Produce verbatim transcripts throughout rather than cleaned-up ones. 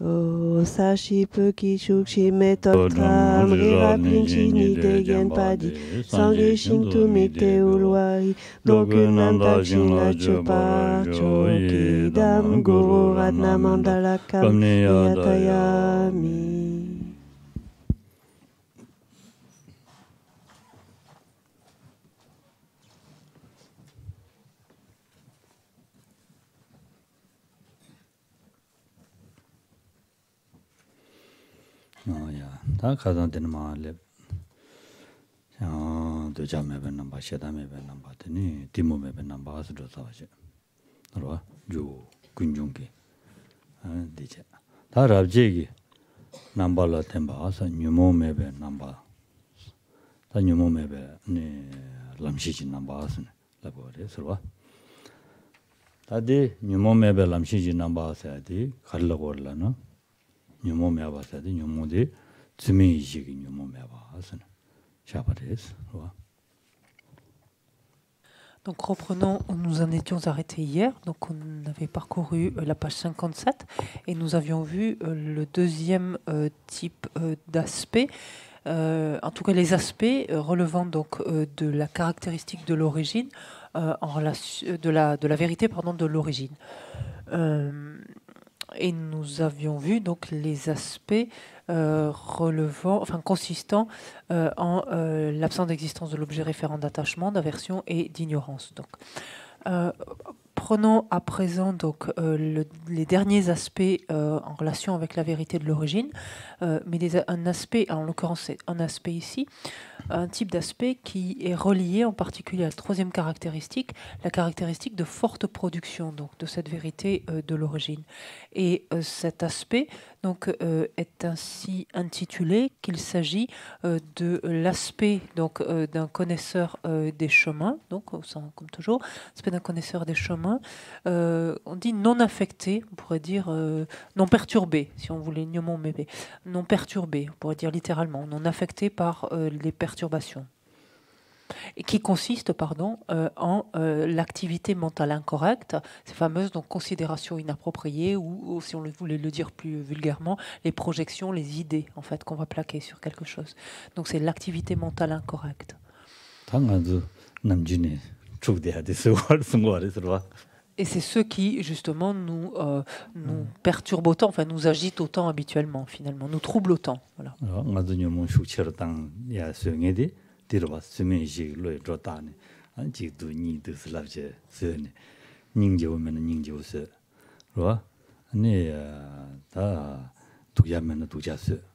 O sashi puki shukshi metotram rira plinchi ni degen padi sangi shintu mite ulwai dokunanda shinla chopa choki dam guru radna mandala kam yatayami. Oh yeah, that kazan den ma le. Ah, do jam me ben namba, sheda me ben namba, teni timo me ben namba as do saje. Ro, ju kunjung ki. Ah, dije. Ta rabje ki namba la temba asa nyumo me ben namba. Ta nyumo me be ne lamshi ji namba as ne la bo re sro. Ta de nyumo me be lamshi ji namba asa di khalla gor la no. nyumo me ba sa de nyumo de tsumi ji gi nyumo me ba asa ne. Shabares, ro. Donc reprenons où nous en étions arrêtés hier. Donc on avait parcouru euh, la page cinquante-sept et nous avions vu euh, le deuxième euh, type euh, d'aspect, euh, en tout cas les aspects euh, relevant donc euh, de la caractéristique de l'origine, euh, en relation de la de la vérité pardon de l'origine. Euh, et nous avions vu donc les aspects euh, relevant, enfin consistant euh, en euh, l'absence d'existence de l'objet référent d'attachement, d'aversion et d'ignorance. Donc, euh, prenons à présent donc euh, le, les derniers aspects euh, en relation avec la vérité de l'origine, euh, mais des, un aspect, en l'occurrence c'est un aspect ici, un type d'aspect qui est relié en particulier à la troisième caractéristique, la caractéristique de forte production donc de cette vérité euh, de l'origine. Et euh, cet aspect donc euh, est ainsi intitulé qu'il s'agit euh, de l'aspect donc euh, d'un connaisseur euh, des chemins, donc au sens, comme toujours, l'aspect d'un connaisseur des chemins. Euh, on dit non affecté, on pourrait dire euh, non perturbé, si on voulait gnomon mébé, non perturbé, on pourrait dire littéralement, non affecté par euh, les perturbations. Et qui consiste pardon, euh, en euh, l'activité mentale incorrecte, ces fameuses donc, considérations inappropriées ou, ou, si on le voulait le dire plus vulgairement, les projections, les idées en fait qu'on va plaquer sur quelque chose. Donc c'est l'activité mentale incorrecte. Et c'est ceux qui, justement, nous, euh, nous perturbent autant, enfin nous agitent autant habituellement, finalement, nous troublent autant. Voilà. Dirwa sume ji lo ro ta ne an ji du ni de slav je se ne ning je men ning je se ro ne ta du ya men du ja se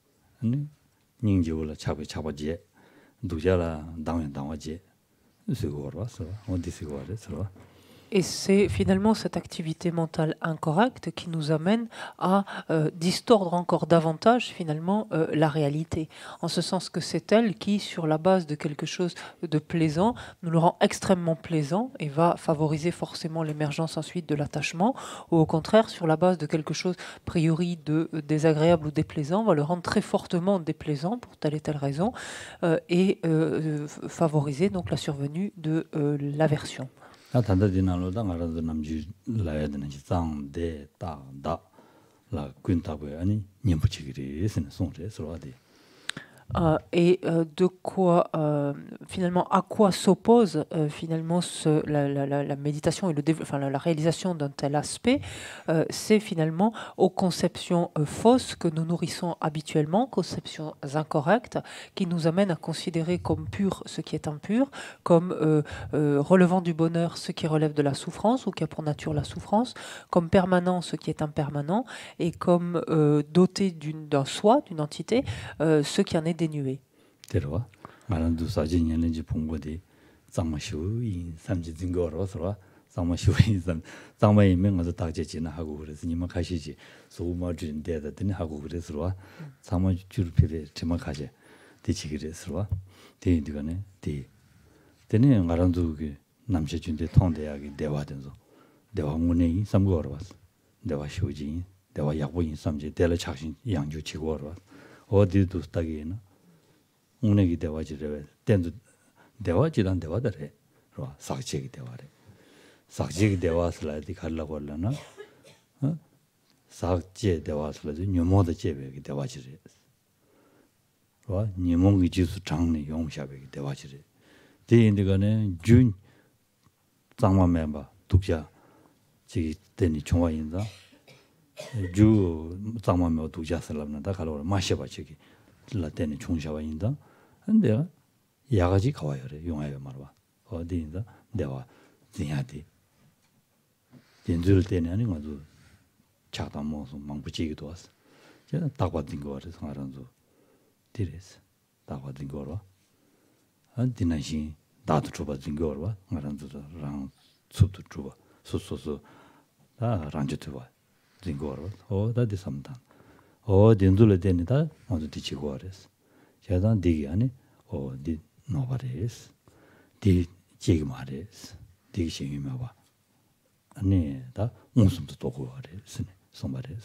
ne ning je la cha ba cha ba je du ja la dang yan dang wa je se go ro so on dit se go ro so. Et c'est finalement cette activité mentale incorrecte qui nous amène à euh, distordre encore davantage finalement euh, la réalité. En ce sens que c'est elle qui, sur la base de quelque chose de plaisant, nous le rend extrêmement plaisant et va favoriser forcément l'émergence ensuite de l'attachement, ou au contraire, sur la base de quelque chose a priori de euh, désagréable ou déplaisant, va le rendre très fortement déplaisant pour telle et telle raison euh, et euh, favoriser donc la survenue de euh, l'aversion. 아 단다디나로 당하라도 남지 라야 되는 지상대 다다 라 군타고 아니 님부치기리 스는 송제 서로디. Euh, et euh, de quoi euh, finalement à quoi s'oppose euh, finalement ce, la, la, la méditation et le enfin, la, la réalisation d'un tel aspect, euh, c'est finalement aux conceptions euh, fausses que nous nourrissons habituellement, conceptions incorrectes qui nous amènent à considérer comme pur ce qui est impur, comme euh, euh, relevant du bonheur ce qui relève de la souffrance ou qui a pour nature la souffrance, comme permanent ce qui est impermanent et comme euh, doté d'une, d'un soi, d'une entité, euh, ce qui en est dénué. Terwa, malandu sajin yanji pongodi, zamashu in samji zingoro sora, zamashu in sam, zamai menga de daje jina hagu res, nima kashiji, so ma jin de de ni hagu res ro, zama jur pebe chima kaje, de chigire sro, de digane, de. Tene malandu ge namje junde tongde야기 대화 된소. 대화 문에 삼고로 왔어. 대화 쇼지, 대화 약보인 삼지 대를 작신 양주 치고로 왔어. 어디도 따기에는 운에기 대화지래 땐도 대화지란 대화더래 로 삭제기 대화래 삭제기 대화 슬라이드 갈라고 하려나 어 사제 대화서도 녀모의 제백이 대화지래. 와 녀몽이 지수 장내 용샤백이 대화지래. 대인들간에 준 장마 멤버 독자 지 때니 총화인다. 주 장마 멤버 독자 살람나다 가로 마셔봐 저기 라테니 총샤와인다. 근데 야가지 가와요래 용하여 말와. 어디인다 대화 진야디. 연주를 때는 아닌 것도 자다 모습 망부지기도 왔어. 제가 다과든 거를 상하란도 디레스. 다과든 거로. 안 디나시 다도 줘봐진 거로 말한도랑 수도 줘봐. 수수수 다 란주도 봐. 진거로. 어 다디 삼단. 어 연주를 때니다 모두 뒤치고 그랬어. 제가 디기 아니 어디 노바레스. 디 지기 말레스. 디기 심이면 봐. 아니 다 무슨도 또 그거래. 스네. somebody,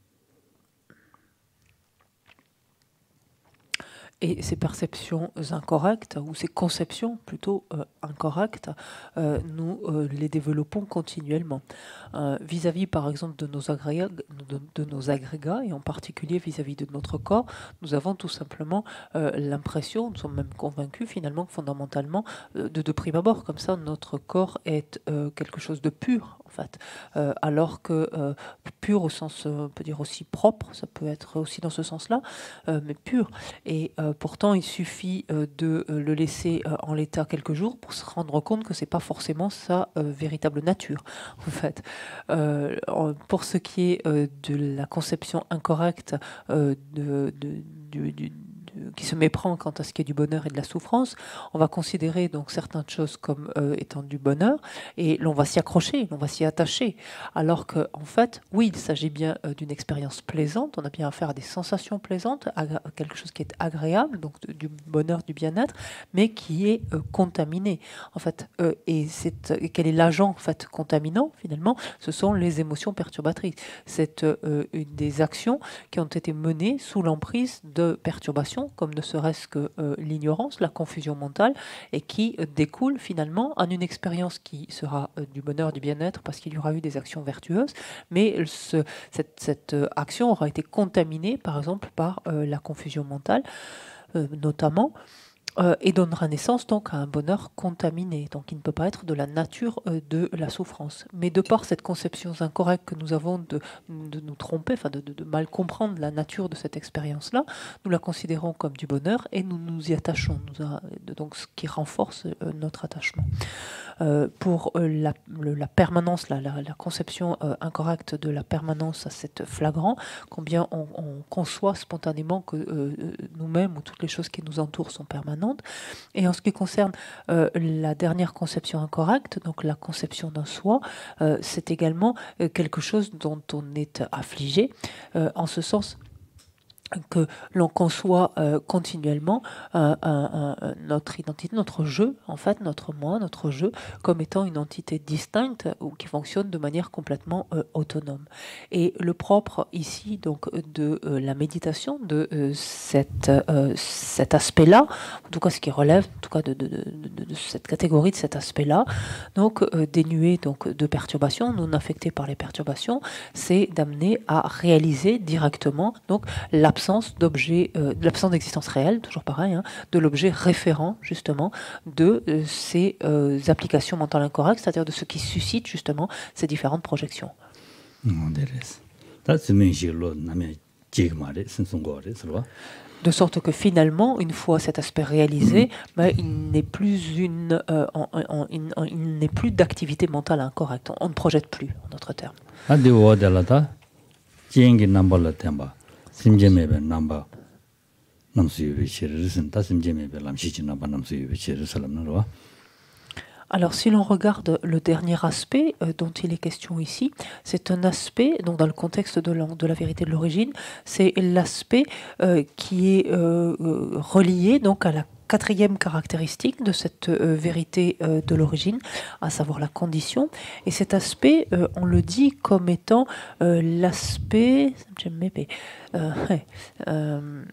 Et ces perceptions incorrectes, ou ces conceptions plutôt euh, incorrectes, euh, nous euh, les développons continuellement. Euh, vis-à-vis, par exemple, de nos, agrégats, de, de nos agrégats, et en particulier vis-à-vis de notre corps, nous avons tout simplement euh, l'impression, nous sommes même convaincus finalement, fondamentalement, euh, de, de prime abord, comme ça, notre corps est euh, quelque chose de pur, en fait. Euh, alors que euh, pur au sens, on peut dire aussi propre, ça peut être aussi dans ce sens-là, euh, mais pur. Et euh, pourtant, il suffit euh, de euh, le laisser euh, en l'état quelques jours pour se rendre compte que c'est pas forcément sa euh, véritable nature, en fait. Euh, pour ce qui est euh, de la conception incorrecte euh, de, de, du, du qui se méprend quant à ce qui est du bonheur et de la souffrance, on va considérer donc certaines choses comme euh, étant du bonheur et l'on va s'y accrocher, l'on va s'y attacher. Alors que, en fait, oui, il s'agit bien euh, d'une expérience plaisante, on a bien affaire à des sensations plaisantes, à quelque chose qui est agréable, donc de, du bonheur, du bien-être, mais qui est euh, contaminé. En fait, euh, et, et quel est l'agent en fait contaminant finalement? Ce sont les émotions perturbatrices. C'est euh, une des actions qui ont été menées sous l'emprise de perturbations, comme ne serait-ce que euh, l'ignorance, la confusion mentale, et qui euh, découle finalement en une expérience qui sera euh, du bonheur, du bien-être, parce qu'il y aura eu des actions vertueuses, mais ce, cette, cette euh, action aura été contaminée, par exemple, par euh, la confusion mentale, euh, notamment, Euh, et donnera naissance donc à un bonheur contaminé, donc il ne peut pas être de la nature euh, de la souffrance. Mais de par cette conception incorrecte que nous avons de, de nous tromper, enfin de, de, de mal comprendre la nature de cette expérience-là, nous la considérons comme du bonheur et nous nous y attachons, nous a, donc ce qui renforce euh, notre attachement. Euh, pour euh, la, le, la permanence, la, la, la conception euh, incorrecte de la permanence, c'est flagrant, combien on, on conçoit spontanément que euh, nous-mêmes ou toutes les choses qui nous entourent sont permanentes. Et en ce qui concerne euh, la dernière conception incorrecte, donc la conception d'un soi, euh, c'est également euh, quelque chose dont on est affligé, euh, en ce sens que l'on conçoit euh, continuellement euh, un, un, notre identité, notre jeu, en fait, notre moi, notre jeu, comme étant une entité distincte ou qui fonctionne de manière complètement euh, autonome. Et le propre ici, donc, de euh, la méditation, de euh, cette, euh, cet aspect-là, en tout cas ce qui relève, en tout cas de, de, de, de cette catégorie, de cet aspect-là, donc euh, dénué donc de perturbations, non affecté par les perturbations, c'est d'amener à réaliser directement donc l'absence d'objet, euh, de l'absence d'existence réelle, toujours pareil, hein, de l'objet référent justement de euh, ces euh, applications mentales incorrectes, c'est-à-dire de ce qui suscite justement ces différentes projections. De sorte que finalement, une fois cet aspect réalisé, ben, il n'est plus une, euh, en, en, en, en, il n'est plus d'activité mentale incorrecte. On, on ne projette plus, en d'autres termes. 심제메베 남바 남수유베 시르르슨 다심제메베 람시지 남바 남수유베 시르살람나로와. Alors, si l'on regarde le dernier aspect euh, dont il est question ici, c'est un aspect, donc dans le contexte de la, de la vérité de l'origine, c'est l'aspect euh, qui est euh, relié donc à la quatrième caractéristique de cette euh, vérité euh, de l'origine, à savoir la condition. Et cet aspect, euh, on le dit comme étant euh, l'aspect... Euh, ouais, euh,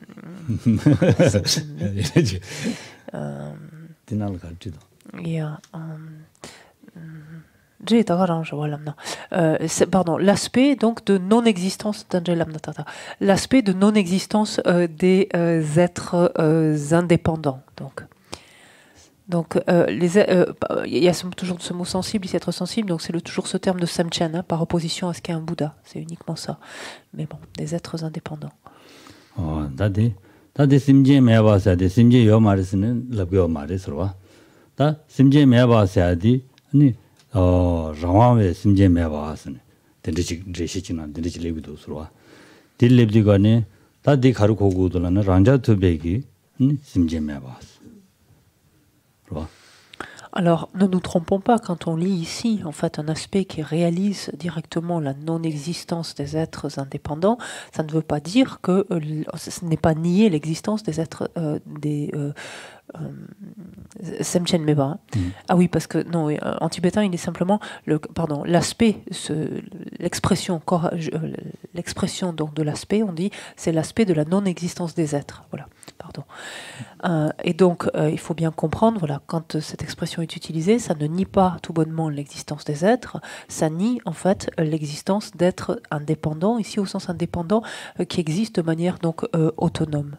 euh, yeah, um, Euh, pardon, l'aspect donc de non-existence l'aspect de non-existence euh, des euh, êtres euh, indépendants. Donc, donc euh, les, euh, il y a ce, toujours ce mot sensible, ici être sensible, donc c'est toujours ce terme de samchen, hein, par opposition à ce qu'est un Bouddha. C'est uniquement ça. Mais bon, des êtres indépendants. Oh, dadi, dadi simje meba sadi, simje yo marisine labyo marisrwa. Da simje meba sadi, ni 어 정황의 심제 매바스네 된지 제시치나 된지 레비도 서로와 딜레비가네 다디 가르고고들은 란자 투베기 심제 매바스 그렇죠. Alors, ne nous trompons pas, quand on lit ici, en fait, un aspect qui réalise directement la non-existence des êtres indépendants, ça ne veut pas dire que euh, ce n'est pas nier l'existence des êtres euh, des euh, euh, Semchen Meba. Hein. Mm. Ah oui, parce que non, en tibétain, il est simplement le, pardon, l'aspect, l'expression, l'expression donc de l'aspect, on dit, c'est l'aspect de la non-existence des êtres. Voilà, pardon. Euh, et donc, euh, il faut bien comprendre, voilà, quand euh, cette expression est utilisée, ça ne nie pas tout bonnement l'existence des êtres, ça nie en fait l'existence d'êtres indépendants, ici au sens indépendant, euh, qui existent de manière donc euh, autonome.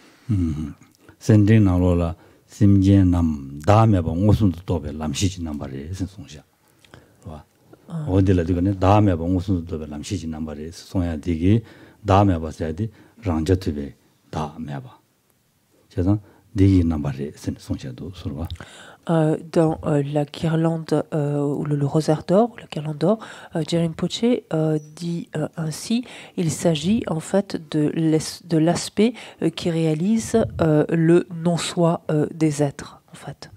Euh, dans euh, la guirlande euh, ou le, le rosaire d'or, la guirlande d'or, euh, Rinpoche euh, dit euh, ainsi, il s'agit en fait de, de l'aspect euh, qui réalise euh, le non-soi euh, des êtres, en fait.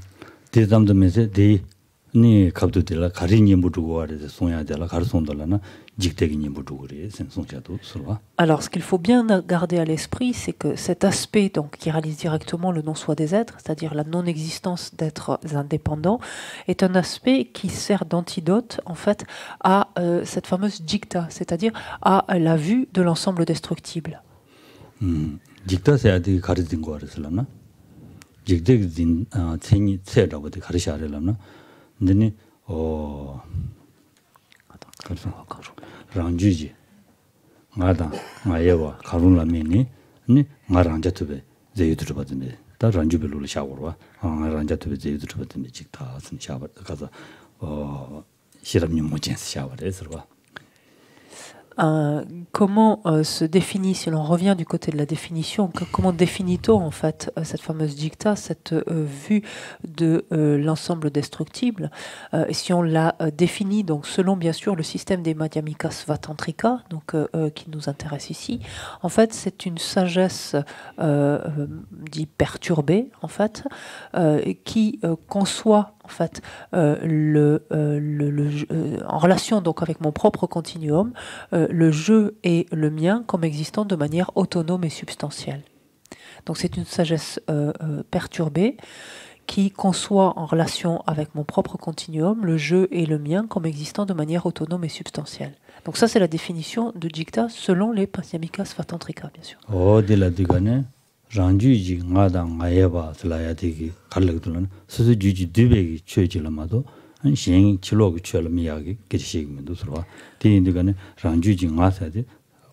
Alors, ce qu'il faut bien garder à l'esprit, c'est que cet aspect donc, qui réalise directement le non-soi des êtres, c'est-à-dire la non-existence d'êtres indépendants, est un aspect qui sert d'antidote en fait à euh, cette fameuse jikta, c'est-à-dire à la vue de l'ensemble destructible. Jikta, c'est à dire 가르친 거 알았을라나? jikta din 생이 세라고 가르쳐야려나? 근데 어 랑주지 나다 마예와 가run라면이 니 마랑자트베 제유드르 받네 다 랑주벨로 샤워와 아 랑자트베 제유드르 받네 직다 쓴 샤워 가서 어 시럽님 모젠스 샤워를 봐. Euh, comment euh, se définit, si l'on revient du côté de la définition, que, comment définit-on en fait euh, cette fameuse jikta, cette euh, vue de euh, l'ensemble destructible, euh, et si on la euh, définit donc selon bien sûr le système des Madhyamika Svatantrika, donc euh, euh, qui nous intéresse ici, en fait c'est une sagesse euh, euh, dit perturbée en fait, euh, qui euh, conçoit en fait euh, le, euh, le, le euh, en relation donc avec mon propre continuum, euh, le jeu et le mien comme existant de manière autonome et substantielle. Donc c'est une sagesse euh, euh, perturbée qui conçoit en relation avec mon propre continuum le jeu et le mien comme existant de manière autonome et substantielle. Donc ça c'est la définition de jikta selon les Madhyamika Svatantrika bien sûr. Oh, de la digane ranjuji ngada ngaeba slaya degi 갈래들은 스스 주지 두배기 최질라마도 한 시행 치료가 취할미야기 계시기면도 서로 대인들간에 ranjuji nga사데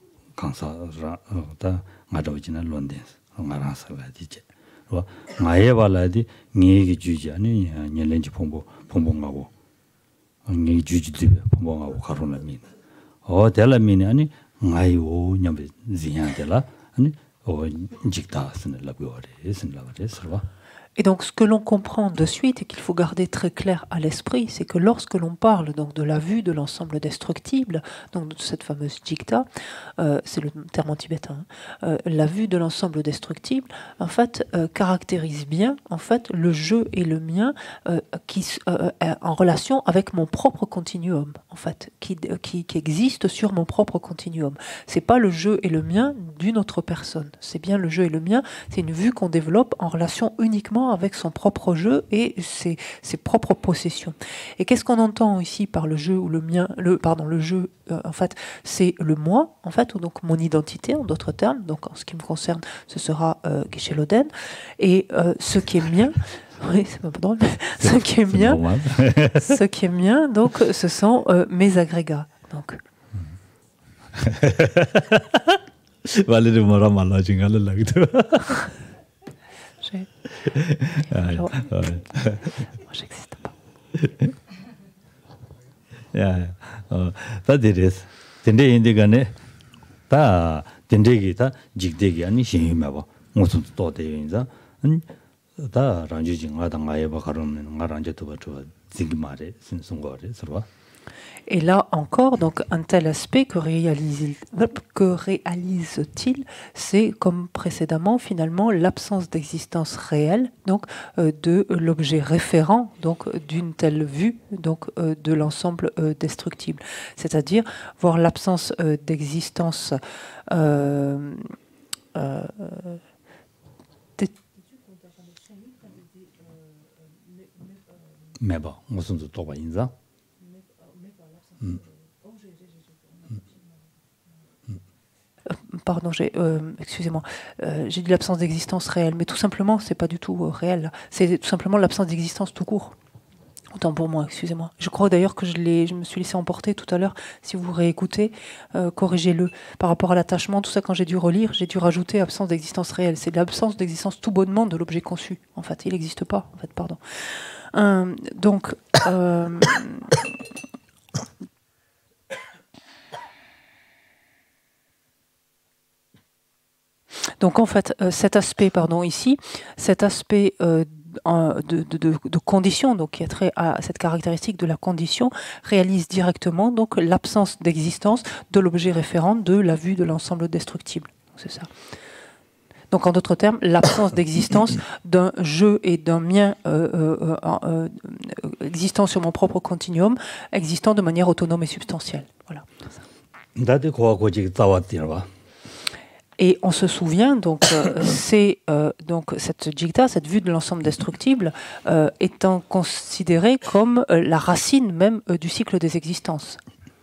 강사다 nga도지나 런던스 nga라살라디제 와 nga에발라디 니에기 주지 아니 년len지 봉보 봉봉하고 니 주지 두배 봉봉하고 가로나미 어 델라미니 아니 nga이오 냠베 지야데라 아니 Et donc, ce que l'on comprend de suite et qu'il faut garder très clair à l'esprit, c'est que lorsque l'on parle donc de la vue de l'ensemble destructible, donc de cette fameuse jikta, euh, c'est le terme en tibétain, euh, la vue de l'ensemble destructible, en fait, euh, caractérise bien, en fait, le jeu et le mien euh, qui euh, en relation avec mon propre continuum, en fait, qui, qui, qui existe sur mon propre continuum. C'est pas le jeu et le mien d'une autre personne. C'est bien le jeu et le mien. C'est une vue qu'on développe en relation uniquement justement avec son propre jeu et ses, ses propres possessions. Et qu'est-ce qu'on entend ici par le jeu ou le mien, le pardon, le jeu euh, en fait, c'est le moi en fait, ou donc mon identité en d'autres termes. Donc en ce qui me concerne, ce sera euh, Geshe Loden et euh, ce qui est mien. Oui, c'est pas drôle. Ce qui est mien, ce qui est mien, donc ce sont euh, mes agrégats. Donc. Valérie Mora Mala Jingala Lagdo. Moi, j'existe pas. Yeah, ça dirait. Tende indigane, ta tende gita jigdegi ani shimaba. Musu to de inza. Ta ranji jinga da ngaye ba karom nga ranje to ba to zigmare sin sungore serva. Et là encore, donc un tel aspect que réalise, que réalise-t-il, c'est comme précédemment finalement l'absence d'existence réelle, donc euh, de l'objet référent, donc d'une telle vue, donc euh, de l'ensemble euh, destructible, c'est-à-dire voir l'absence euh, d'existence. Euh, euh, Mais bon, on se dit toi inza. Pardon, j'ai, euh, excusez-moi, euh, j'ai dit l'absence d'existence réelle, mais tout simplement, c'est pas du tout euh, réel. C'est tout simplement l'absence d'existence tout court. Autant pour moi, excusez-moi. Je crois d'ailleurs que je, l'ai, je me suis laissé emporter tout à l'heure. Si vous réécoutez, euh, corrigez-le. Par rapport à l'attachement, tout ça, quand j'ai dû relire, j'ai dû rajouter absence d'existence réelle. C'est l'absence d'existence tout bonnement de l'objet conçu. En fait, il n'existe pas. En fait, pardon. Euh, donc. Euh, Donc en fait, euh, cet aspect, pardon, ici, cet aspect euh, de, de, de, de condition, donc qui a trait à cette caractéristique de la condition, réalise directement donc l'absence d'existence de l'objet référent de la vue de l'ensemble destructible. C'est ça. Donc en d'autres termes, l'absence d'existence d'un jeu et d'un mien euh, euh, euh, euh, existant sur mon propre continuum, existant de manière autonome et substantielle. Voilà. C'est ça. Et on se souvient, donc, euh, c'est euh, donc cette jigta, cette vue de l'ensemble destructible, euh, étant considérée comme euh, la racine même euh, du cycle des existences.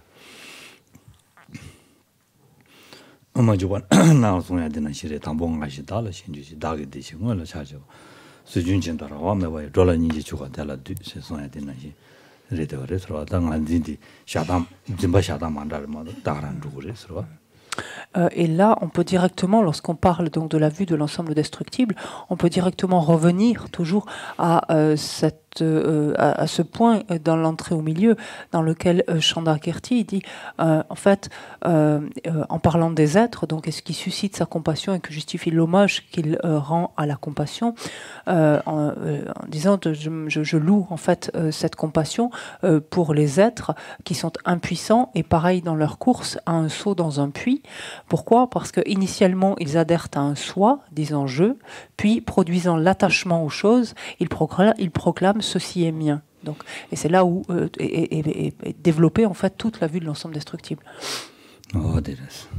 Euh, et là, on peut directement, lorsqu'on parle donc de la vue de l'ensemble destructible, on peut directement revenir toujours à, euh, cette, euh, à, à ce point dans l'entrée au milieu, dans lequel euh, Chandrakirti dit, euh, en fait, euh, euh, en parlant des êtres, donc est-ce qui suscite sa compassion et que justifie l'hommage qu'il euh, rend à la compassion, euh, en, euh, en disant, je, je, je loue en fait euh, cette compassion euh, pour les êtres qui sont impuissants et pareil dans leur course à un saut dans un puits. Pourquoi ? Parce qu'initialement, ils adhèrent à un soi, disant « je », puis, produisant l'attachement aux choses, ils proclament, ils proclament « ceci est mien ». Donc, et c'est là où euh, est, est, est, est développée en fait toute la vue de l'ensemble destructible. Oh, des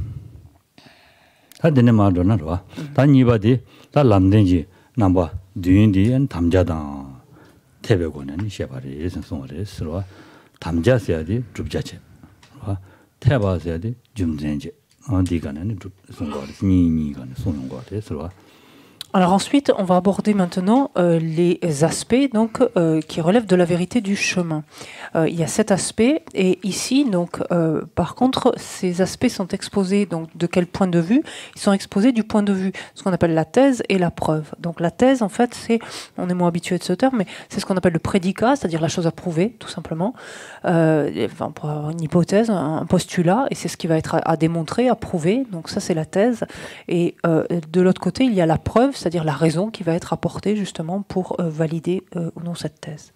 ça denne ma donna ro ta ni ba de ta lam den ji namba duin di en tamja da tebe go ne she ba re sen song re so tamja se ya di jubja che ro te ba se ya di jum zen je on di ga ne song go ni ni ga ne song go re so. Alors ensuite, on va aborder maintenant euh, les aspects donc, euh, qui relèvent de la vérité du chemin. Euh, il y a cet aspect, et ici, donc, euh, par contre, ces aspects sont exposés donc, de quel point de vue ? Ils sont exposés du point de vue, ce qu'on appelle la thèse et la preuve. Donc la thèse, en fait, c'est, on est moins habitué de ce terme, mais c'est ce qu'on appelle le prédicat, c'est-à-dire la chose à prouver, tout simplement. Euh, enfin, pour avoir une hypothèse, un postulat, et c'est ce qui va être à, à démontrer, à prouver. Donc ça, c'est la thèse. Et euh, de l'autre côté, il y a la preuve, c'est-à-dire la raison qui va être apportée justement pour euh, valider euh, ou non cette thèse.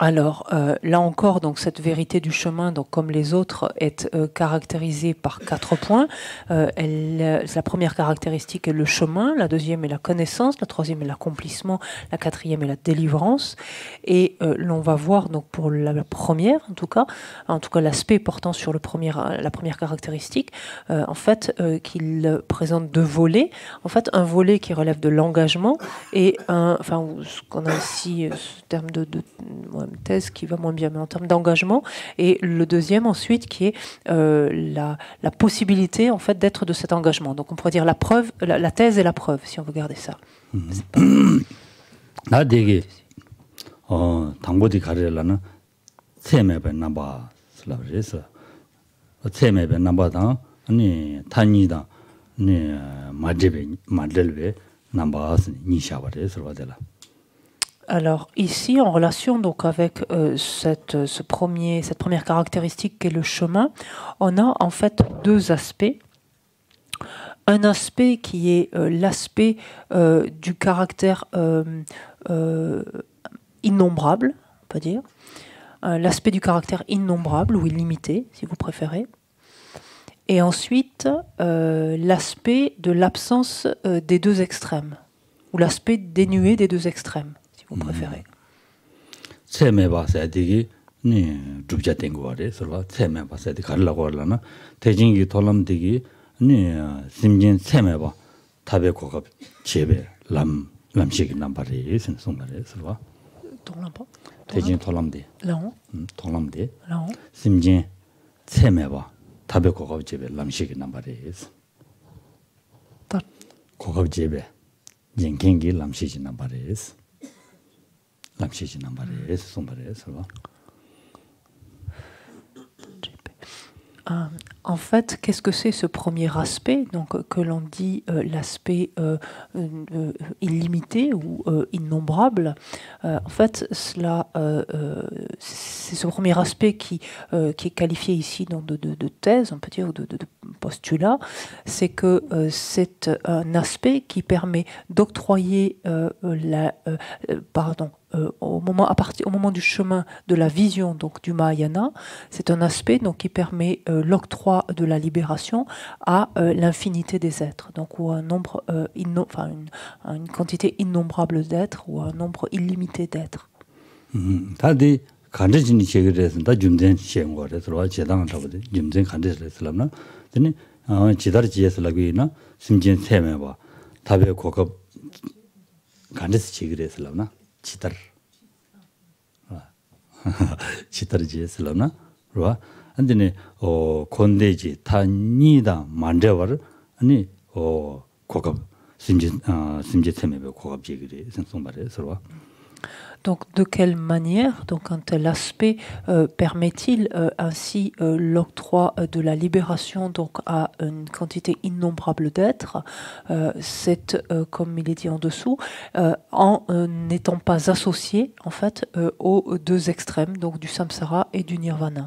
Alors euh, là encore, donc cette vérité du chemin, donc comme les autres, est euh, caractérisée par quatre points. Euh, elle, la première caractéristique est le chemin, la deuxième est la connaissance, la troisième est l'accomplissement, la quatrième est la délivrance. Et euh, l'on va voir donc pour la, la première, en tout cas, en tout cas l'aspect portant sur le premier, la première caractéristique, euh, en fait, euh, qu'il présente deux volets. En fait, un volet qui relève de l'engagement et un, enfin, ce qu'on a ici, ce terme de, de ouais, thèse qui va moins bien, mais en termes d'engagement, et le deuxième ensuite qui est euh, la, la possibilité en fait d'être de cet engagement. Donc on pourrait dire la preuve, la, la thèse et la preuve, si on veut garder ça. 나 되게 어 당고디 가려라는 세매배 남바 슬라브에서 세매배 남바다 아니 탄이다 네 마제베 마델베 남바스 니샤바레서 와델라. Alors ici, en relation donc avec euh, cette, ce premier, cette première caractéristique qui est le chemin, on a en fait deux aspects. Un aspect qui est euh, l'aspect euh, du caractère euh, euh, innombrable, on peut dire, euh, l'aspect du caractère innombrable ou illimité, si vous préférez. Et ensuite, euh, l'aspect de l'absence euh, des deux extrêmes, ou l'aspect dénué des deux extrêmes. Vous préférez. 세매 봐서 되게 네 줍자 된 거래. 서로 세매 봐서 되게 가려고 하려나 대진기 돌람 되게 네 심진 세매 봐. 답에 고급 제배 람 람식이 남발이 선송 말에 서로. 돌람 봐. 대진 돌람데. 랑. 음 돌람데. 랑. 심진 세매 봐. 답에 고급 제배 람식이 남발이. 다 고급 제배. 인경기 람식이 남발이. Euh, en fait, qu'est-ce que c'est ce premier aspect, donc que l'on dit euh, l'aspect euh, euh, illimité ou euh, innombrable. Euh, en fait, cela, euh, euh, c'est ce premier aspect qui, euh, qui est qualifié ici donc, de, de, de thèse, on peut dire, ou de, de, de postulat. C'est que euh, c'est un aspect qui permet d'octroyer euh, la, euh, pardon. Euh, au, moment, à partir, au moment du chemin de la vision donc, du Mahayana, c'est un aspect donc, qui permet euh, l'octroi de la libération à euh, l'infinité des êtres, donc ou un nombre, euh, inno, enfin une, une quantité innombrable d'êtres ou un nombre illimité d'êtres. 다들 간제진이 제거해서 다 준된 시행 거래서 제당을 잡아도 준된 간제를 했으려면 근데 어 지다리 지에서라고이나 심진 세매와 답에 고급 간제스 제거했으려나 치달 치달지 슬라나 로아 안데네 어 콘데지 타니다 만데와르 아니 어 고급 심지 어 심지 테메베 고급 제기리 생성 말에 서로. Donc, de quelle manière, donc un tel aspect euh, permet-il euh, ainsi euh, l'octroi de la libération donc à une quantité innombrable d'êtres? euh, C'est, euh, comme il est dit en dessous, euh, en euh, n'étant pas associé en fait euh, aux deux extrêmes, donc du samsara et du nirvana.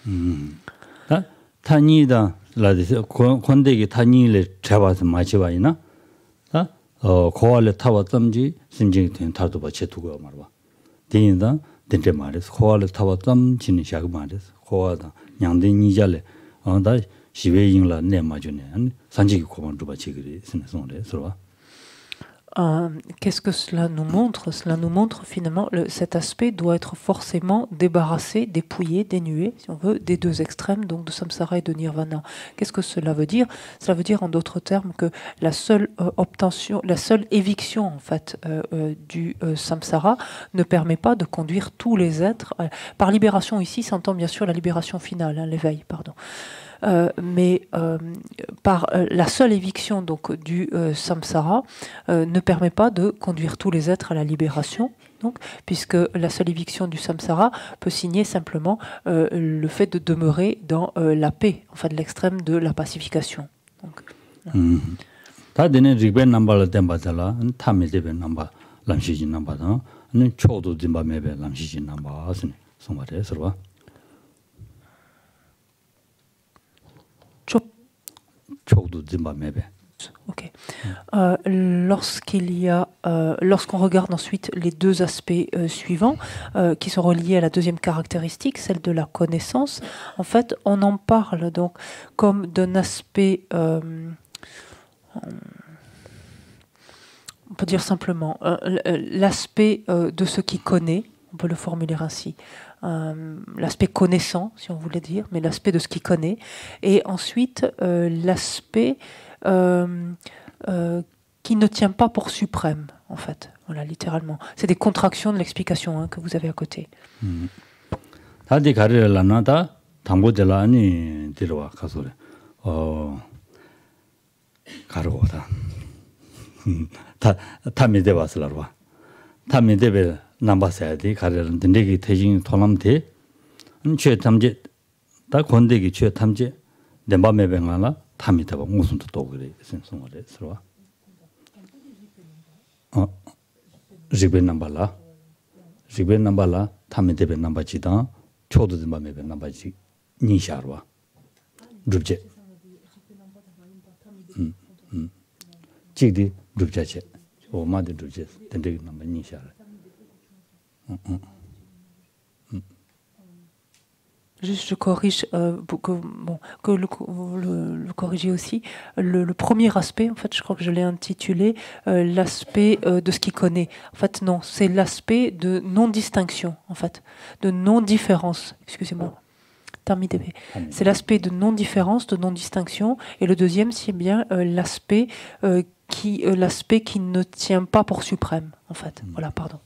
타니다 라디스 콘데기 타니를 잡아서 마치바이나 어 고알레 타와 점지 심지 된 타도 받쳐 두고 말봐. 대인다 된대 말에서 고알레 타와 점 지는 샤그 말에서 고아다 양대 니잘레 어다 시베잉라 내 마주네 산지기 고만 두 받치 그리 선송래 서로. Euh, qu'est-ce que cela nous montre? Cela nous montre finalement le, cet aspect doit être forcément débarrassé, dépouillé, dénué, si on veut, des deux extrêmes, donc de samsara et de nirvana. Qu'est-ce que cela veut dire? Cela veut dire en d'autres termes que la seule euh, obtention, la seule éviction en fait euh, euh, du euh, samsara ne permet pas de conduire tous les êtres. Euh, par libération ici s'entend bien sûr la libération finale, hein, l'éveil, pardon. Euh, mais euh, par euh, la seule éviction donc du euh, samsara euh, ne permet pas de conduire tous les êtres à la libération, donc, puisque la seule éviction du samsara peut signer simplement euh, le fait de demeurer dans euh, la paix, enfin de l'extrême de la pacification. Donc, 초도 dimba mebe Ok. Euh, lorsqu'il y a, euh, lorsqu'on regarde ensuite les deux aspects euh, suivants, euh, qui sont reliés à la deuxième caractéristique, celle de la connaissance, en fait, on en parle donc comme d'un aspect, euh, on peut dire simplement, euh, l'aspect euh, de ce qui connaît, on peut le formuler ainsi. Euh, l'aspect connaissant, si on voulait dire, mais l'aspect de ce qui connaît, et ensuite euh, l'aspect euh, euh, qui ne tient pas pour suprême, en fait, voilà, littéralement. C'est des contractions de l'explication hein, que vous avez à côté. 다디 가르라나다 당보들라 아니 들어와 가서래. 어 가르고다. 다 타미데 왔을라와. 타미데베 남바사야디 가르는 데기 태진 토람데 최 탐제 다 건데기 최 탐제 내밤에뱅하나 타미데바 무슨 또 그래 생성을 했어. 어 지베 남발라. 지베 남발라 타미데베 남바지다. 초도 밤에베 남바지 니샤르와. 줍제. 음. 음. 지디 줍자체. 오마데 줍제. 데데기 남바 니샤르. Juste, je corrige, euh, que, bon, que le, le, le corriger aussi. Le, le premier aspect, en fait, je crois que je l'ai intitulé euh, l'aspect euh, de ce qu'il connaît. En fait, non, c'est l'aspect de non-distinction, en fait, de non-différence. Excusez-moi. C'est l'aspect de non-différence, de non-distinction. Et le deuxième, c'est bien euh, l'aspect euh, qui, euh, l'aspect qui ne tient pas pour suprême, en fait. Mm. Voilà, pardon.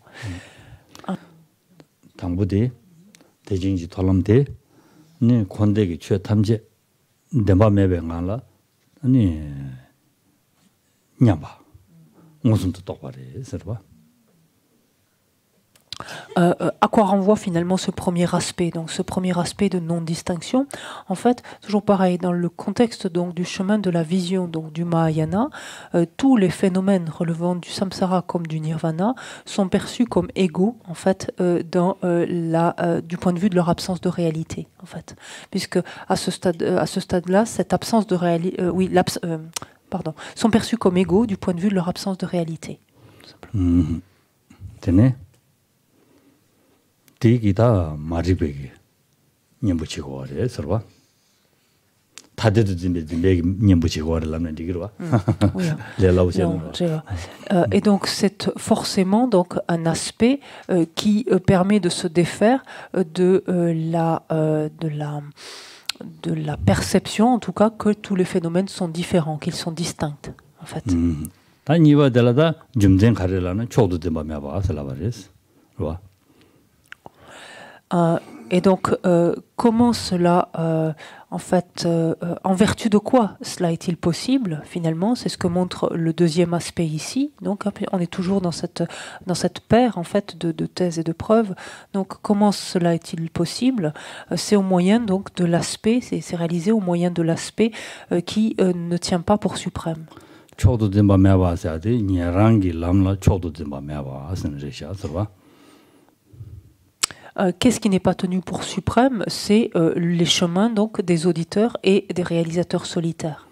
당부대 대진지 털럼대 네 권대기 최 탐제 내밤에뱅하라 아니 냐바 무슨 뜻 똑바래 서봐. Euh, à quoi renvoie finalement ce premier aspect, donc ce premier aspect de non-distinction? En fait, toujours pareil, dans le contexte donc du chemin de la vision, donc du Mahayana, euh, tous les phénomènes relevant du samsara comme du nirvana sont perçus comme égaux, en fait, euh, dans euh, la, euh, du point de vue de leur absence de réalité, en fait, puisque à ce stade, euh, à ce stade-là, cette absence de réalité, euh, oui, l'abs euh, pardon, sont perçus comme égaux du point de vue de leur absence de réalité. Mmh. Tenez. 디기다 마리베기 님부치고 그래 서봐 다들도 내 님부치고 그러려면 디기로 와 et donc c'est forcément donc un aspect euh, qui euh, permet de se défaire euh, de euh, la euh, de la de la perception en tout cas que tous les phénomènes sont différents, qu'ils sont distincts en fait. 다 니와 달라다 좀된 가려라는 초도된 밤에 봐서라 말이스. 와. Euh, et donc, euh, comment cela, euh, en fait, euh, en vertu de quoi cela est-il possible, finalement? C'est ce que montre le deuxième aspect ici. Donc, on est toujours dans cette, dans cette paire, en fait, de, de thèses et de preuves. Donc, comment cela est-il possible? C'est au moyen, donc, de l'aspect, c'est réalisé au moyen de l'aspect euh, qui euh, ne tient pas pour suprême. Euh, Qu'est-ce qui n'est pas tenu pour suprême? C'est euh, les chemins donc des auditeurs et des réalisateurs solitaires.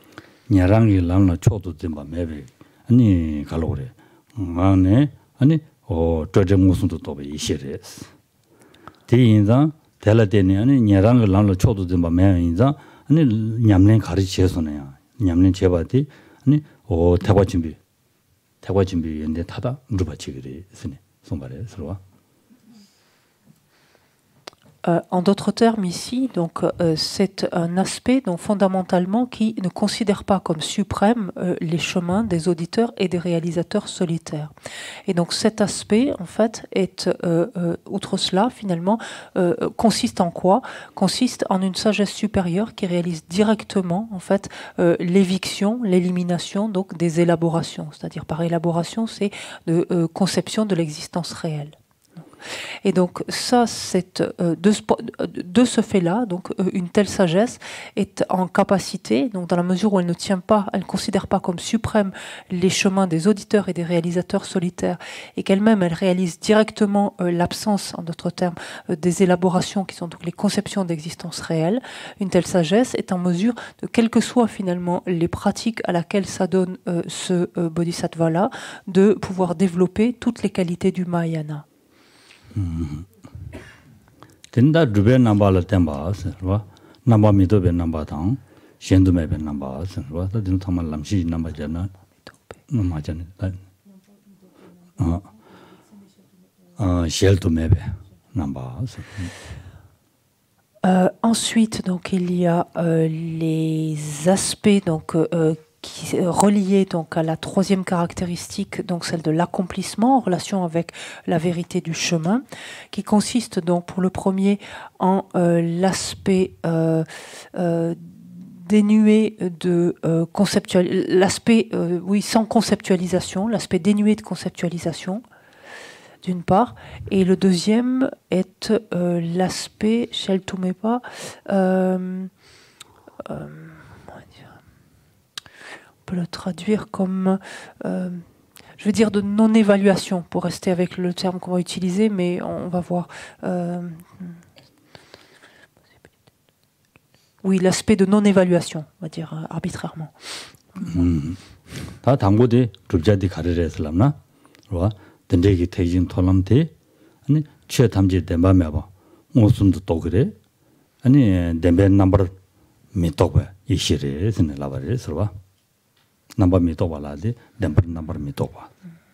Euh, en d'autres termes, ici, donc euh, c'est un aspect donc fondamentalement qui ne considère pas comme suprême euh, les chemins des auditeurs et des réalisateurs solitaires. Et donc cet aspect, en fait, est euh, euh, outre cela, finalement, euh, consiste en quoi? Consiste en une sagesse supérieure qui réalise directement, en fait, euh, l'éviction, l'élimination donc des élaborations. C'est-à-dire par élaboration, c'est de euh, conception de l'existence réelle. Donc. Et donc ça, c'est euh, de, ce, de ce fait-là, donc euh, une telle sagesse est en capacité, donc dans la mesure où elle ne tient pas, elle ne considère pas comme suprême les chemins des auditeurs et des réalisateurs solitaires, et qu'elle-même, elle réalise directement euh, l'absence, en d'autres termes, euh, des élaborations qui sont donc les conceptions d'existence réelle. Une telle sagesse est en mesure de, quelles que soient finalement les pratiques à laquelle s'adonne euh, ce euh, bodhisattva-là, de pouvoir développer toutes les qualités du Mahayana. Tenda drube namba la temba serwa namba mido be namba tang shendu me be namba serwa ta din thamal lamshi namba jana namba jana ah ah sheltu me be namba. Euh, ensuite, donc, il y a euh, les aspects donc, euh, qui, euh, reliés donc, à la troisième caractéristique, donc celle de l'accomplissement en relation avec la vérité du chemin, qui consiste donc pour le premier en euh, l'aspect euh, euh, dénué de euh, conceptualisation, l'aspect euh, oui, sans conceptualisation, l'aspect dénué de conceptualisation, d'une part, et le deuxième est euh, l'aspect, Shel Tumepa, euh, euh, on peut le traduire comme, euh, je veux dire de non-évaluation, pour rester avec le terme qu'on va utiliser, mais on va voir. Euh, oui, l'aspect de non-évaluation, on va dire euh, arbitrairement. 다 당고대 줍자디 가르레슬람나 와 던데기 태진 톨람테 아니 최 탐지 덴바메 봐 무슨도 또 그래 아니 덴베 넘버 미토바 이시레 스네 라바레 서바 넘버 미토바라데 덴버 넘버 미토바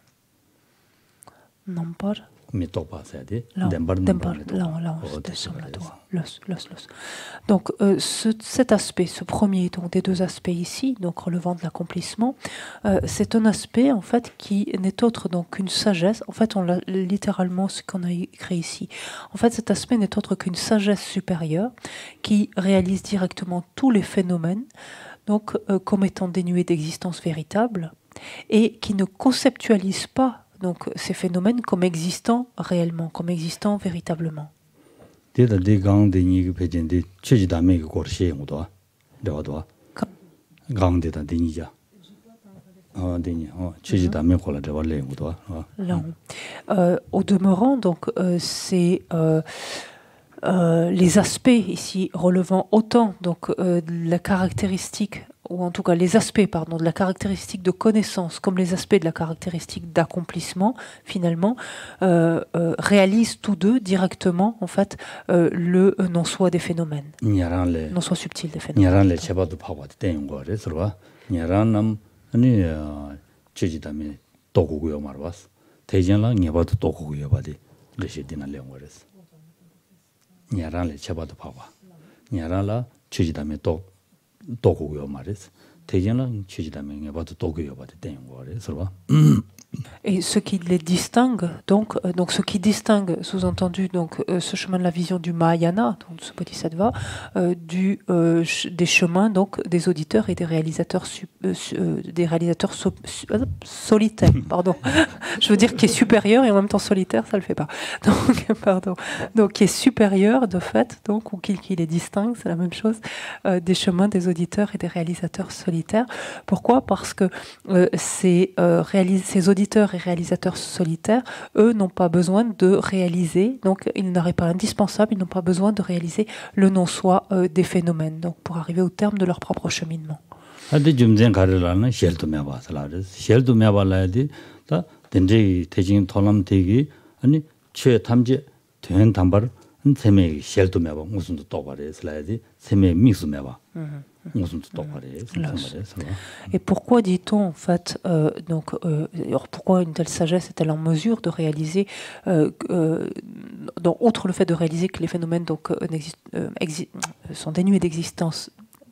넘버 미토바 세데 Là, 덴버 Dembar, 넘버 là, là, on se descend le doigt. Los, los, los. Donc, euh, ce, cet aspect, ce premier, donc des deux aspects ici, donc relevant de l'accomplissement, euh, c'est un aspect en fait qui n'est autre donc qu'une sagesse. En fait, on l'a littéralement ce qu'on a écrit ici. En fait, cet aspect n'est autre qu'une sagesse supérieure qui réalise directement tous les phénomènes, donc euh, comme étant dénués d'existence véritable, et qui ne conceptualise pas donc ces phénomènes comme existant réellement, comme existant véritablement. 데다 데강데니 베젠데 최지다메 고르시에 모도 레와도 강데다 데니자 어 데니 어 최지다메 콜라 레와레 모도 Là, euh, au demeurant, donc euh, c'est euh, euh, les aspects ici relevant autant donc euh, de la caractéristique, ou en tout cas les aspects pardon de la caractéristique de connaissance comme les aspects de la caractéristique d'accomplissement finalement euh, euh, réalisent tous deux directement en fait euh, le non-soi des phénomènes, non-soi subtil des phénomènes. 냐란레 쳐봐도 봐봐. 냐란라 취지다면 또 또고요 말이지. 대전은 취지다면 해봐도 또고요 봐도 되는 거래. 서로. Et ce qui les distingue, donc, euh, donc ce qui distingue, sous-entendu, donc euh, ce chemin de la vision du Mahayana, donc ce bodhisattva, euh, du euh, ch des chemins donc des auditeurs et des réalisateurs su euh, euh, des réalisateurs so euh, solitaires, pardon. Je veux dire qui est supérieur et en même temps solitaire, ça le fait pas. Donc pardon. Donc qui est supérieur de fait, donc ou qui, qui les distingue, c'est la même chose, euh, des chemins des auditeurs et des réalisateurs solitaires. Pourquoi? Parce que euh, ces euh, réalis ces auditeurs et réalisateurs solitaires, eux, n'ont pas besoin de réaliser, donc il n'aurait pas indispensable, ils n'ont pas besoin de réaliser le non-soi euh, des phénomènes, donc pour arriver au terme de leur propre cheminement. Et pourquoi dit-on en fait, euh, donc, euh, alors pourquoi une telle sagesse est-elle en mesure de réaliser, euh, euh, donc, outre le fait de réaliser que les phénomènes donc, euh, euh, sont dénués d'existence,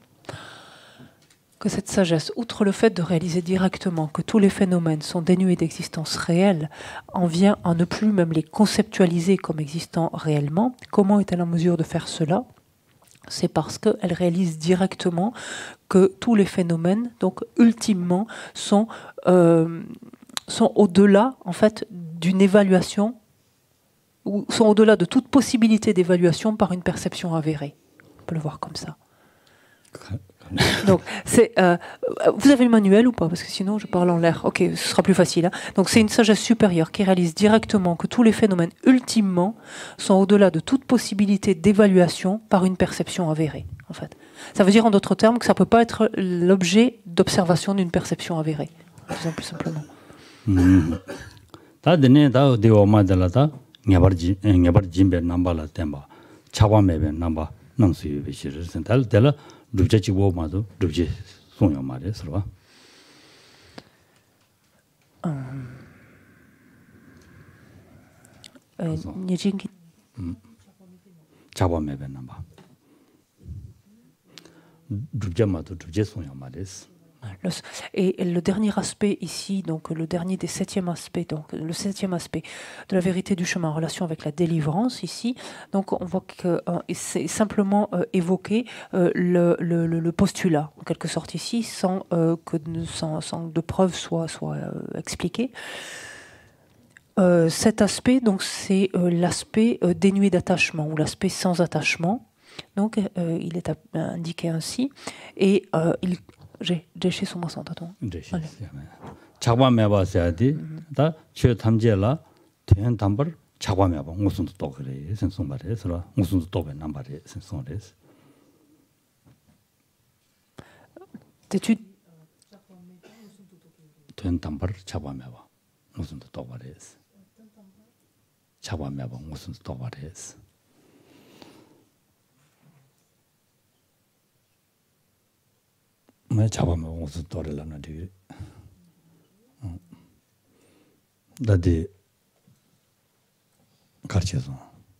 que cette sagesse, outre le fait de réaliser directement que tous les phénomènes sont dénués d'existence réelle, en vient à ne plus même les conceptualiser comme existant réellement, comment est-elle en mesure de faire cela? C'est parce qu'elle réalise directement que tous les phénomènes, donc ultimement, sont, euh, sont au-delà en fait d'une évaluation ou sont au-delà de toute possibilité d'évaluation par une perception avérée. On peut le voir comme ça. Donc, c'est, euh, vous avez le manuel ou pas? Parce que sinon, je parle en l'air. Ok, ce sera plus facile. Hein. Donc, c'est une sagesse supérieure qui réalise directement que tous les phénomènes, ultimement, sont au-delà de toute possibilité d'évaluation par une perception avérée. En fait, ça veut dire en d'autres termes que ça peut pas être l'objet d'observation d'une perception avérée, disons plus simplement. Ta dene ta dewa ma de la ta nyabarji nyabarji be namba la temba chawa mebe namba nang su be shi sen tal de la rubje chi wo ma do rubje song yo ma de so ba euh nyejingi chawa mebe namba rubje ma do rubje song yo ma de. Et le dernier aspect ici, donc le dernier des septièmes aspects, donc le septième aspect de la vérité du chemin en relation avec la délivrance ici, donc on voit que euh, c'est simplement euh, évoquer euh, le, le, le postulat en quelque sorte ici, sans euh, que sans, sans de preuves soient soit, euh, expliquées. Euh, cet aspect, donc c'est euh, l'aspect euh, dénué d'attachement ou l'aspect sans attachement. Donc euh, il est indiqué ainsi et euh, il j'ai déché son maçon taton. Déché. 차과 매봐 써야지. 다 최 탐제라 대한 담벌 차과 매봐. 무슨 또 그래. 선송 말해서 무슨 또 배 남발에 선송래서. T'es-tu 대한 담벌 차과 매봐. 무슨 또 말해서. 차과 매봐. 무슨 또 말해서. मैं चाबा में वो तो तोड़े लाना ठीक है दादी करचे तो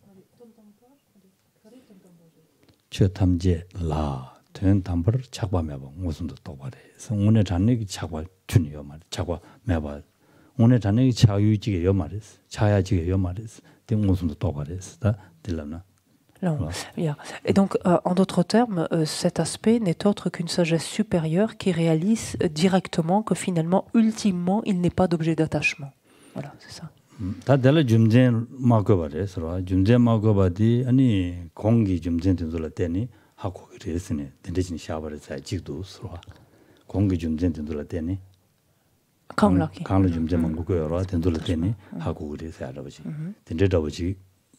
저 탐제 라 된 담벌 차과 매봐 무슨 또 또바래 그래서 오늘 잔내기 차과 준이요 말 차과 매봐 오늘 잔내기 차유지게 요 말이스 차야지게 요 말이스 된 무슨 또 또바래스 다 들라나. Et donc, euh, en d'autres termes, euh, cet aspect n'est autre qu'une sagesse supérieure qui réalise euh, directement que finalement, ultimement, il n'est pas d'objet d'attachement. Voilà, c'est ça. 다들 줌젠 마고바래서 줌젠 마고바디 아니 공기 줌젠 된돌 때니 하고 그랬으니 된대진 샤버에서 지도스로 공기 줌젠 된돌 때니 강락이 강로 줌젠 마고고요 된돌 때니 하고 그래서 알아보지 된대도 아버지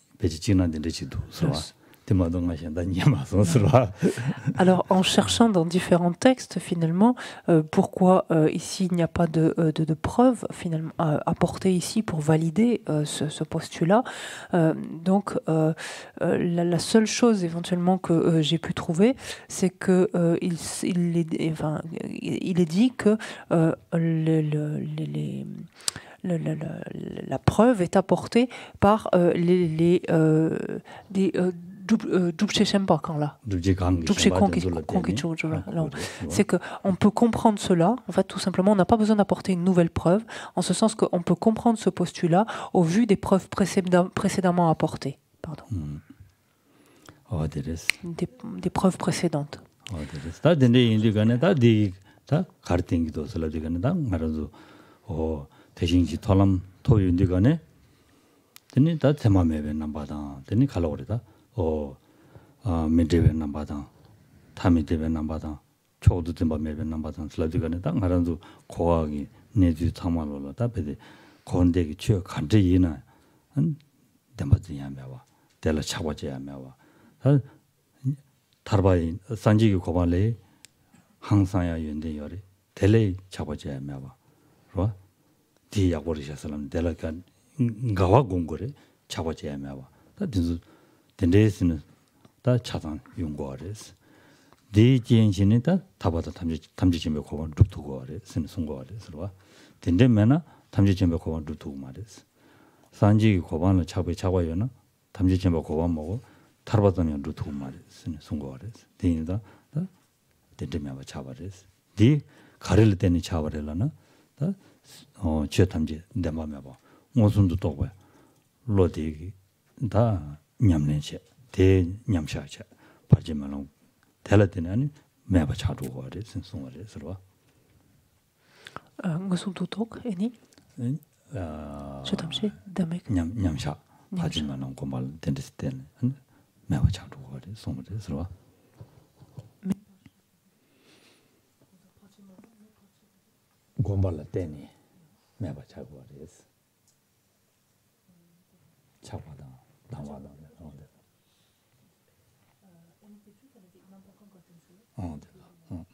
Alors, en cherchant dans différents textes, finalement, euh, pourquoi euh, ici il n'y a pas de, de, de preuves finalement euh, apportées ici pour valider euh, ce, ce postulat. Euh, donc, euh, euh, la, la seule chose éventuellement que euh, j'ai pu trouver, c'est que euh, il, il, est, enfin, il est dit que euh, le, le, les, les Le, le, le, la preuve est apportée par euh, les, les euh, des Dubshechempa quand là. C'est que on peut comprendre cela. En fait, tout simplement, on n'a pas besoin d'apporter une nouvelle preuve, en ce sens qu'on peut comprendre ce postulat au vu des preuves précédem précédemment apportées. Pardon. Mm. Oh, des, des preuves précédentes. Oh, 대신지 토람 토윤디 간에 되니 다 테마메베 남바다 되니 칼로리다 어 메데베 남바다 타미데베 남바다 초도데 메베 남바다 슬라디 간에 딱 말한도 고학이 내주 참말로 다 베데 건데기 취어 간제이나 한 데마지야 메와 데라 차바지야 메와 타르바이 산지기 고발레 항상야 윤데 열이 델레 차바지야 메와 로 디 약버리셔서는 데라간 가와 공거래 잡아줘야 매와 다 진짜 된데스는 다 차단 용거래스 디 진신이 다 다바다 탐지 탐지점에 고원 룩두고래 쓰는 송거래스로 된데면은 탐지점에 고원 룩두고 말했어 산지 고반을 잡에 잡아요나 탐지점에 고원 먹고 타르바다면 룩두고 말했어 쓰는 송거래스 된다 다 된데면 잡아래스 디 가릴 때니 잡아래라나 다 어, 제 탐지 내 마음에 봐. 무슨도 또 봐. 로디기 다 냠내체. 대 냠샤체. 빠지면은 될때는 아니 매바 차두고 그래. 선송을 어, 무슨 도톡 아니? 아, 저 탐지 담에 냠 냠샤. 하지만은 고말 된댔을 때는 매우 자주고 소문을 들어. 고말 때니 매우 자주고 그랬어. 차와다 나와다 나온다. 어, 어.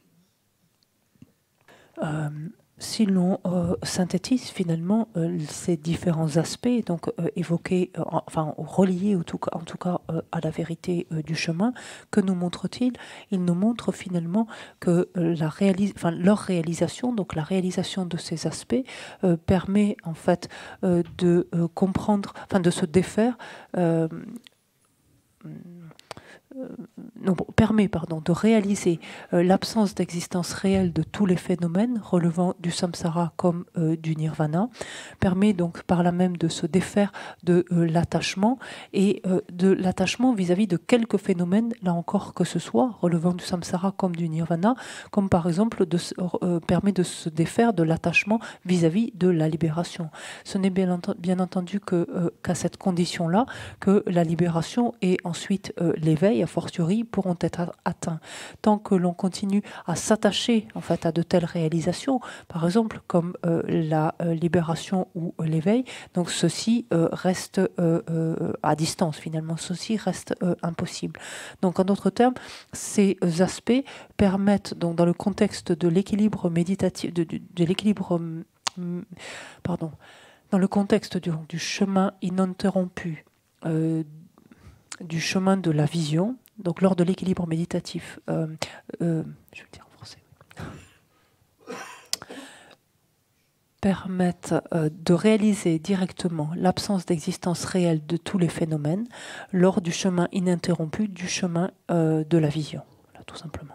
Euh, si l'on euh, synthétise finalement euh, ces différents aspects, donc euh, évoqués, euh, enfin reliés en tout cas, en tout cas euh, à la vérité euh, du chemin, que nous montre-t-il? Il nous montre finalement que euh, la réalis enfin, leur réalisation, donc la réalisation de ces aspects, euh, permet en fait euh, de euh, comprendre, enfin de se défaire. Euh, Euh, non, permet pardon, de réaliser euh, l'absence d'existence réelle de tous les phénomènes relevant du samsara comme euh, du nirvana, permet donc par là même de se défaire de euh, l'attachement et euh, de l'attachement vis-à-vis de quelques phénomènes, là encore que ce soit, relevant du samsara comme du nirvana, comme par exemple de, euh, permet de se défaire de l'attachement vis-à-vis de la libération. Ce n'est bien, ent bien entendu que, euh, qu'à cette condition-là que la libération et ensuite euh, l'éveil a fortiori pourront être atteints. Tant que l'on continue à s'attacher en fait à de telles réalisations, par exemple comme euh, la euh, libération ou euh, l'éveil, donc ceci euh, reste euh, euh, à distance finalement, ceci reste euh, impossible. Donc en d'autres termes, ces aspects permettent donc dans le contexte de l'équilibre méditatif, de, de, de l'équilibre, euh, pardon, dans le contexte du, du chemin ininterrompu, euh, du chemin de la vision, donc lors de l'équilibre méditatif, euh, euh, je vais le dire en français, permettent euh, de réaliser directement l'absence d'existence réelle de tous les phénomènes lors du chemin ininterrompu du chemin euh, de la vision, là, tout simplement.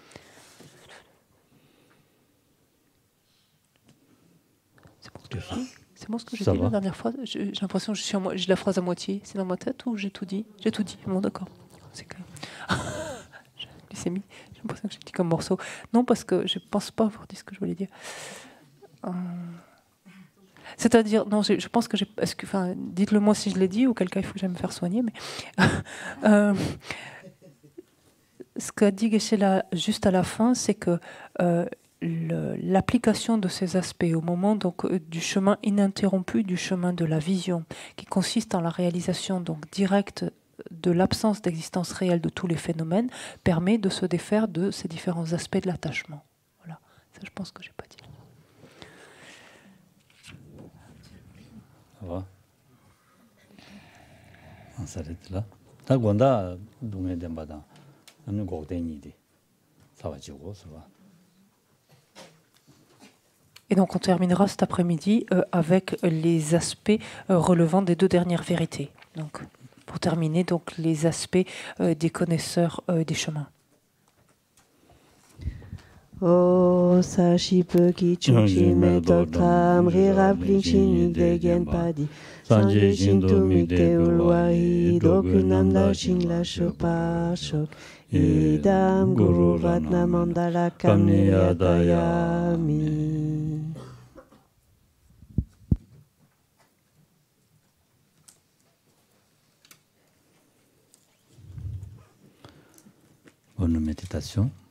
C'est bon ce que j'ai dit ? C'est bon ce que j'ai dit la dernière fois. J'ai l'impression que j'ai la phrase à moitié. C'est dans ma tête ou j'ai tout dit? J'ai tout dit. Bon, d'accord. C'est que... J'ai l'impression que j'ai dit comme morceau. Non, parce que je ne pense pas avoir dit ce que je voulais dire. Euh... C'est-à-dire, non, je, je pense que j'ai... Enfin, dites-le moi si je l'ai dit, ou quelqu'un, il faut que j'aille me faire soigner. Mais euh, ce qu'a dit Geshe-la juste à la fin, c'est que euh, l'application de ces aspects au moment donc, du chemin ininterrompu, du chemin de la vision, qui consiste en la réalisation donc, directe de l'absence d'existence réelle de tous les phénomènes, permet de se défaire de ces différents aspects de l'attachement. Voilà, ça je pense que je n'ai pas dit. Ça va? On s'arrête là. Ta gonda dungé dembada, on go denidi. Ça va dire ça va. Et donc on terminera cet après-midi euh, avec les aspects euh, relevant des deux dernières vérités. Donc, pour terminer, donc les aspects euh, des connaisseurs euh, des chemins. O sachipe ki chukshi metok tam rirab linchini degen padi sanje shinto mite ulwai dokunanda shingla shopa shok idam guru vatna mandala kamya dayami. Bonne méditation.